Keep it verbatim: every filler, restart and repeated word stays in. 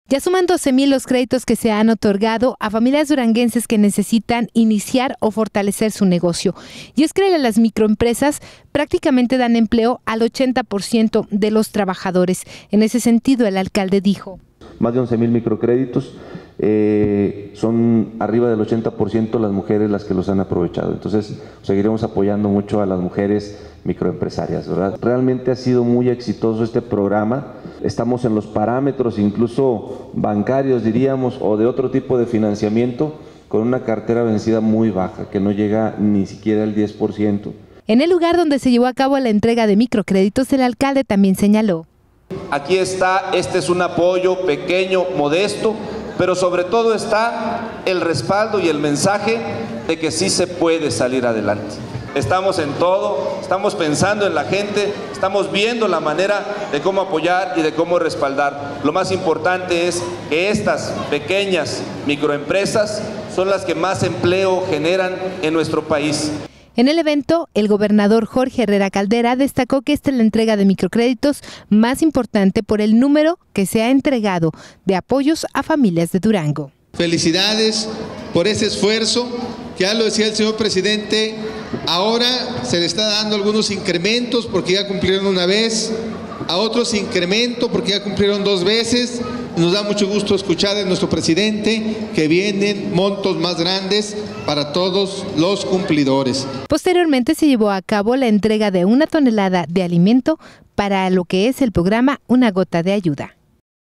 Ya suman doce mil los créditos que se han otorgado a familias duranguenses que necesitan iniciar o fortalecer su negocio. Y es que las microempresas prácticamente dan empleo al ochenta por ciento de los trabajadores. En ese sentido, el alcalde dijo: más de once mil microcréditos, eh, son arriba del ochenta por ciento las mujeres las que los han aprovechado. Entonces, seguiremos apoyando mucho a las mujeres microempresarias, ¿verdad? Realmente ha sido muy exitoso este programa. Estamos en los parámetros incluso bancarios, diríamos, o de otro tipo de financiamiento, con una cartera vencida muy baja, que no llega ni siquiera al diez por ciento. En el lugar donde se llevó a cabo la entrega de microcréditos, el alcalde también señaló: aquí está, este es un apoyo pequeño, modesto, pero sobre todo está el respaldo y el mensaje de que sí se puede salir adelante. Estamos en todo, estamos pensando en la gente, estamos viendo la manera de cómo apoyar y de cómo respaldar. Lo más importante es que estas pequeñas microempresas son las que más empleo generan en nuestro país. En el evento, el gobernador Jorge Herrera Caldera destacó que esta es la entrega de microcréditos más importante por el número que se ha entregado de apoyos a familias de Durango. Felicidades por ese esfuerzo, que ya lo decía el señor presidente, ahora se le está dando algunos incrementos porque ya cumplieron una vez, a otros incremento porque ya cumplieron dos veces. Nos da mucho gusto escuchar de nuestro presidente que vienen montos más grandes para todos los cumplidores. Posteriormente se llevó a cabo la entrega de una tonelada de alimento para lo que es el programa Una Gota de Ayuda.